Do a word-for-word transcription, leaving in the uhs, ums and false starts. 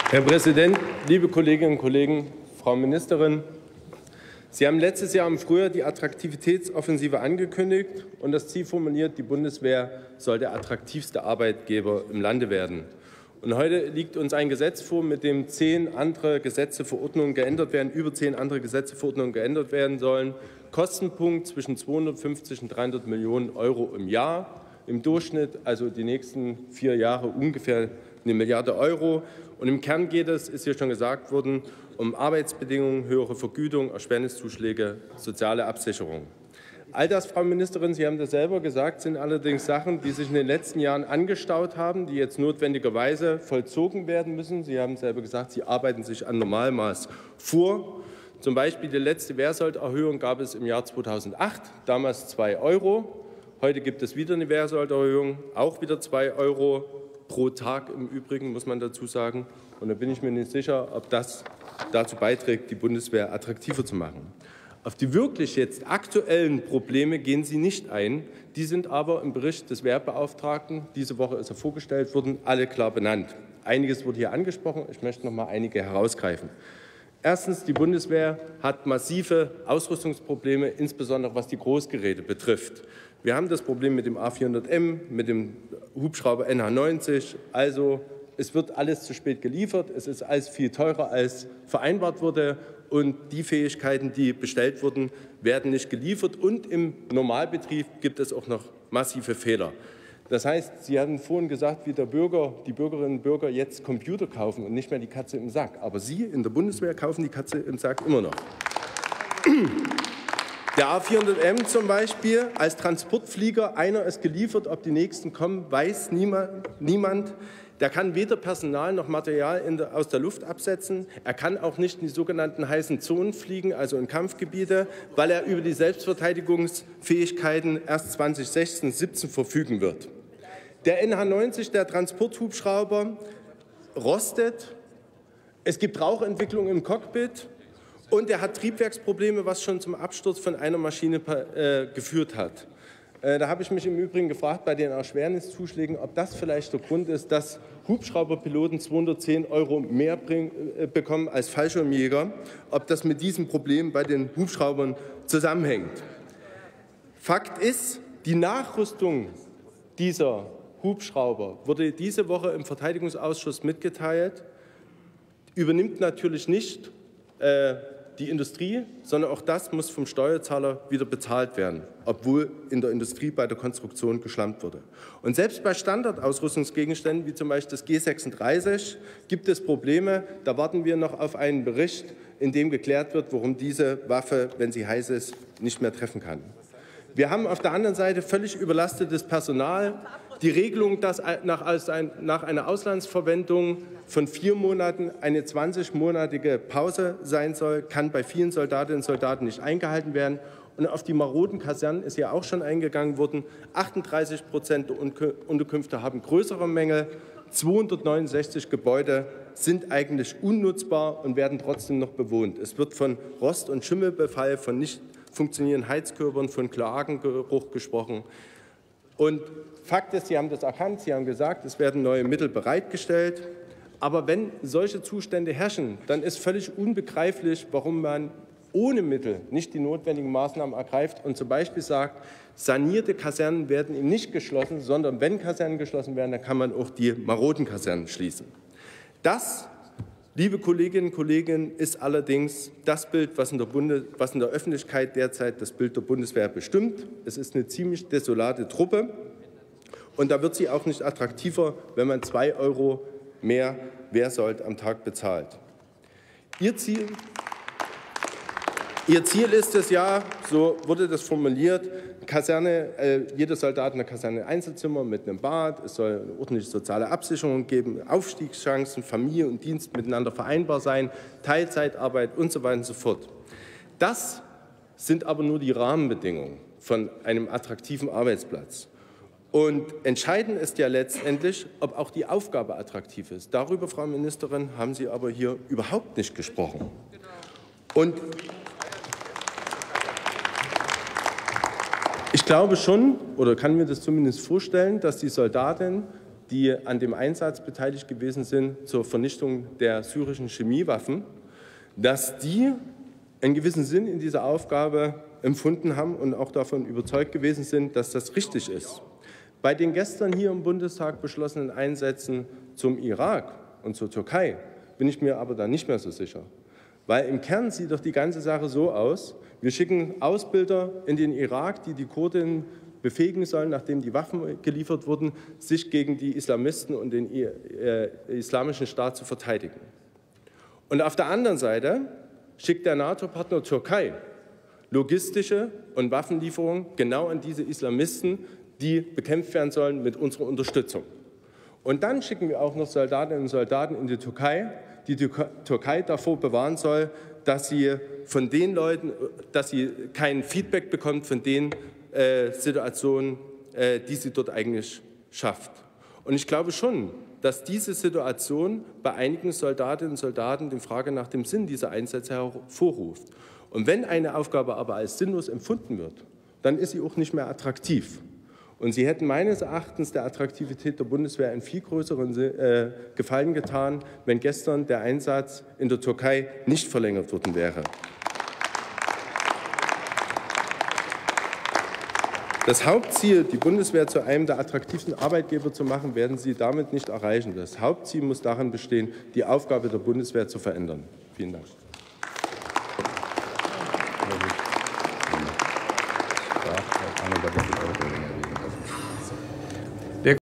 Herr Präsident, liebe Kolleginnen und Kollegen, Frau Ministerin! Sie haben letztes Jahr im Frühjahr die Attraktivitätsoffensive angekündigt und das Ziel formuliert, die Bundeswehr soll der attraktivste Arbeitgeber im Lande werden. Und heute liegt uns ein Gesetz vor, mit dem zehn andere Gesetze, Verordnungen geändert werden, über zehn andere Gesetze, Verordnungen geändert werden sollen. Kostenpunkt zwischen zweihundertfünfzig und dreihundert Millionen Euro im Jahr. Im Durchschnitt, also die nächsten vier Jahre, ungefähr eine Milliarde Euro. Und im Kern geht es, ist hier schon gesagt worden, um Arbeitsbedingungen, höhere Vergütung, Ersparniszuschläge, soziale Absicherung. All das, Frau Ministerin, Sie haben das selber gesagt, sind allerdings Sachen, die sich in den letzten Jahren angestaut haben, die jetzt notwendigerweise vollzogen werden müssen. Sie haben selber gesagt, Sie arbeiten sich an Normalmaß vor. Zum Beispiel die letzte Wehrsolderhöhung gab es im Jahr zweitausendacht, damals zwei Euro. Heute gibt es wieder eine Wehrsolderhöhung, auch wieder zwei Euro pro Tag im Übrigen, muss man dazu sagen. Und da bin ich mir nicht sicher, ob das dazu beiträgt, die Bundeswehr attraktiver zu machen. Auf die wirklich jetzt aktuellen Probleme gehen Sie nicht ein. Die sind aber im Bericht des Wehrbeauftragten, diese Woche ist er vorgestellt worden, alle klar benannt. Einiges wurde hier angesprochen, ich möchte noch mal einige herausgreifen. Erstens, die Bundeswehr hat massive Ausrüstungsprobleme, insbesondere was die Großgeräte betrifft. Wir haben das Problem mit dem A vierhundert M, mit dem Hubschrauber N H neunzig. Also es wird alles zu spät geliefert, es ist alles viel teurer, als vereinbart wurde. Und die Fähigkeiten, die bestellt wurden, werden nicht geliefert. Und im Normalbetrieb gibt es auch noch massive Fehler. Das heißt, Sie hatten vorhin gesagt, wie der Bürger, die Bürgerinnen und Bürger jetzt Computer kaufen und nicht mehr die Katze im Sack. Aber Sie in der Bundeswehr kaufen die Katze im Sack immer noch. Der A vierhundert M zum Beispiel als Transportflieger, einer ist geliefert, ob die nächsten kommen, weiß niemand. niemand. Der kann weder Personal noch Material in der, aus der Luft absetzen. Er kann auch nicht in die sogenannten heißen Zonen fliegen, also in Kampfgebiete, weil er über die Selbstverteidigungsfähigkeiten erst zweitausendsechzehn siebzehn verfügen wird. Der N H neunzig, der Transporthubschrauber, rostet. Es gibt Rauchentwicklung im Cockpit. Und er hat Triebwerksprobleme, was schon zum Absturz von einer Maschine äh, geführt hat. Äh, da habe ich mich im Übrigen gefragt, bei den Erschwerniszuschlägen, ob das vielleicht der Grund ist, dass Hubschrauberpiloten zweihundertzehn Euro mehr bring, äh, bekommen als Fallschirmjäger, ob das mit diesem Problem bei den Hubschraubern zusammenhängt. Fakt ist, die Nachrüstung dieser Hubschrauber wurde diese Woche im Verteidigungsausschuss mitgeteilt, übernimmt natürlich nicht äh, die Industrie, sondern auch das muss vom Steuerzahler wieder bezahlt werden, obwohl in der Industrie bei der Konstruktion geschlampt wurde. Und selbst bei Standardausrüstungsgegenständen, wie zum Beispiel das G sechsunddreißig, gibt es Probleme. Da warten wir noch auf einen Bericht, in dem geklärt wird, warum diese Waffe, wenn sie heiß ist, nicht mehr treffen kann. Wir haben auf der anderen Seite völlig überlastetes Personal. Die Regelung, dass nach einer Auslandsverwendung von vier Monaten eine zwanzigmonatige Pause sein soll, kann bei vielen Soldatinnen und Soldaten nicht eingehalten werden. Und auf die maroden Kasernen ist ja auch schon eingegangen worden. achtunddreißig Prozent der Unterkünfte haben größere Mängel. zweihundertneunundsechzig Gebäude sind eigentlich unnutzbar und werden trotzdem noch bewohnt. Es wird von Rost- und Schimmelbefall, von nicht funktionierenden Heizkörpern, von Kloakengeruch gesprochen. Und Fakt ist, Sie haben das erkannt, Sie haben gesagt, es werden neue Mittel bereitgestellt. Aber wenn solche Zustände herrschen, dann ist völlig unbegreiflich, warum man ohne Mittel nicht die notwendigen Maßnahmen ergreift und zum Beispiel sagt, sanierte Kasernen werden eben nicht geschlossen, sondern wenn Kasernen geschlossen werden, dann kann man auch die maroden Kasernen schließen. Das, liebe Kolleginnen und Kollegen, ist allerdings das Bild, was in der, Bundes-, was in der Öffentlichkeit derzeit das Bild der Bundeswehr bestimmt. Es ist eine ziemlich desolate Truppe und da wird sie auch nicht attraktiver, wenn man zwei Euro mehr Wehrsold am Tag bezahlt. Ihr Ziel, Ihr Ziel ist es ja, so wurde das formuliert, Kaserne, äh, jeder Soldat in der Kaserne ein Einzelzimmer mit einem Bad, es soll eine ordentliche soziale Absicherung geben, Aufstiegschancen, Familie und Dienst miteinander vereinbar sein, Teilzeitarbeit und so weiter und so fort. Das sind aber nur die Rahmenbedingungen von einem attraktiven Arbeitsplatz. Und entscheidend ist ja letztendlich, ob auch die Aufgabe attraktiv ist. Darüber, Frau Ministerin, haben Sie aber hier überhaupt nicht gesprochen. Und ich glaube schon, oder kann mir das zumindest vorstellen, dass die Soldatin die an dem Einsatz beteiligt gewesen sind zur Vernichtung der syrischen Chemiewaffen, dass die einen gewissen Sinn in dieser Aufgabe empfunden haben und auch davon überzeugt gewesen sind, dass das richtig ist. Bei den gestern hier im Bundestag beschlossenen Einsätzen zum Irak und zur Türkei bin ich mir aber da nicht mehr so sicher. Weil im Kern sieht doch die ganze Sache so aus, wir schicken Ausbilder in den Irak, die die Kurden befähigen sollen, nachdem die Waffen geliefert wurden, sich gegen die Islamisten und den äh, islamischen Staat zu verteidigen. Und auf der anderen Seite schickt der NATO-Partner Türkei logistische und Waffenlieferungen genau an diese Islamisten, die bekämpft werden sollen mit unserer Unterstützung. Und dann schicken wir auch noch Soldatinnen und Soldaten in die Türkei, die die Türkei davor bewahren soll, dass sie von den Leuten, dass sie kein Feedback bekommt von den äh, Situationen, äh, die sie dort eigentlich schafft. Und ich glaube schon, dass diese Situation bei einigen Soldatinnen und Soldaten die Frage nach dem Sinn dieser Einsätze hervorruft. Und wenn eine Aufgabe aber als sinnlos empfunden wird, dann ist sie auch nicht mehr attraktiv. Und sie hätten meines Erachtens der Attraktivität der Bundeswehr einen viel größeren äh, Gefallen getan, wenn gestern der Einsatz in der Türkei nicht verlängert worden wäre. Das Hauptziel, die Bundeswehr zu einem der attraktivsten Arbeitgeber zu machen, werden Sie damit nicht erreichen. Das Hauptziel muss darin bestehen, die Aufgabe der Bundeswehr zu verändern. Vielen Dank. Ja,